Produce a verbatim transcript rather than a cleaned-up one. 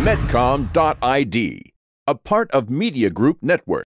medcom dot I D, a part of Media Group Network.